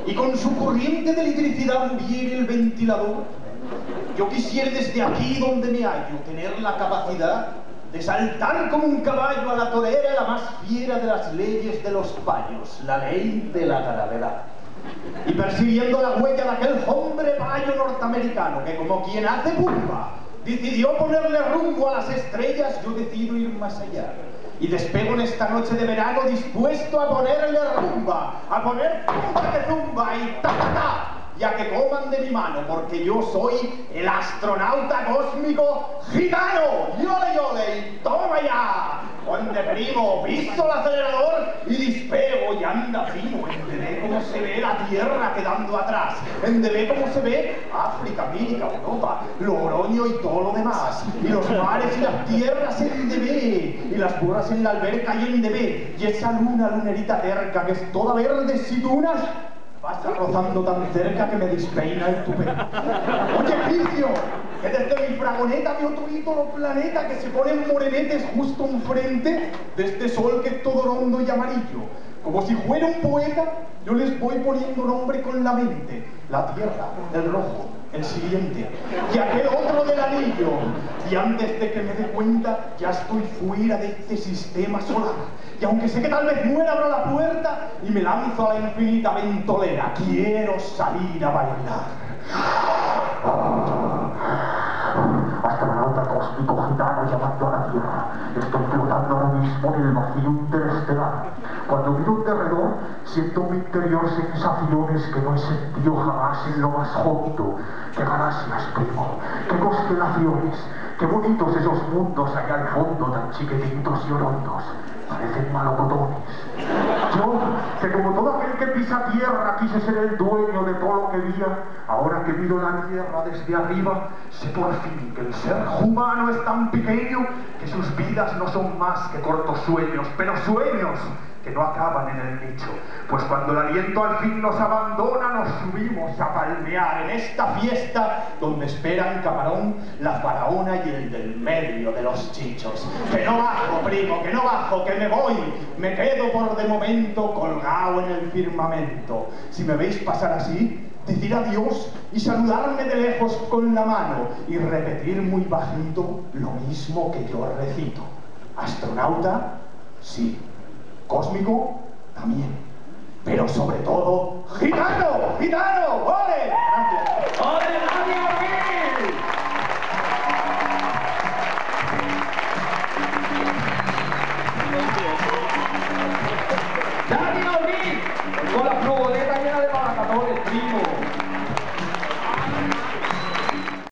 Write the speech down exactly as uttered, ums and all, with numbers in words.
y con su corriente de electricidad moviera el ventilador, yo quisiera desde aquí donde me hallo tener la capacidad de saltar como un caballo a la torera, la más fiera de las leyes de los payos, la ley de la gravedad. Y persiguiendo la huella de aquel hombre payo norteamericano que, como quien hace pumba, decidió ponerle rumbo a las estrellas, yo decido ir más allá. Y despego en esta noche de verano dispuesto a ponerle rumba, a poner tumba que zumba y ta ta ta, y a que coman de mi mano, porque yo soy el astronauta cósmico gitano. ¡Yole, yole! ¡Y toma ya! Donde primo, piso el acelerador y dispego y anda fino. En ve cómo se ve la Tierra quedando atrás. En ve cómo se ve África, América, Europa, Logroño y todo lo demás. Y los mares y las tierras en de ve. Y las burras en la alberca y en de ve. Y esa luna, lunerita terca, que es toda verde y dunas, pasa rozando tan cerca que me despeina el tupé. Oye, Cricio, que desde mi fragoneta veo todito los planetas que se ponen morenetes justo enfrente de este sol que es todo hondo y amarillo. Como si fuera un poeta, yo les voy poniendo nombre con la mente. La Tierra, el rojo, el siguiente, y aquel otro del anillo. Y antes de que me dé cuenta, ya estoy fuera de este sistema solar. Y aunque sé que tal vez muera, abro la puerta y me lanzo a la infinita ventolera. Quiero salir a bailar. Astronauta cósmico gitano llamando a la Tierra. Estoy flotando ahora mismo en el vacío interestelar. Cuando miro en derredor, siento en mi interior sensaciones que no he sentido jamás en lo más hondo. ¡Qué galaxias, primo! ¡Qué constelaciones! ¡Qué bonitos esos mundos allá al fondo, tan chiquititos y horondos! Parecen malocotones. Yo, que como todo aquel que pisa tierra quise ser el dueño de todo lo que veía, ahora que miro la tierra desde arriba, sé por fin que el ser humano es tan pequeño que sus vidas no son más que cortos sueños, pero sueños que no acaban en el nicho. Pues cuando el aliento al fin nos abandona, nos subimos a palmear en esta fiesta donde esperan camarón, la faraona y el del medio de los chichos. Que no bajo, primo, que no bajo, que me voy. Me quedo por de momento colgado en el firmamento. Si me veis pasar así, decir adiós y saludarme de lejos con la mano y repetir muy bajito lo mismo que yo recito. Astronauta, sí. Cósmico, también. Pero sobre todo, ¡gitano! ¡Gitano! ¡Ole! Gracias. ¡Ole!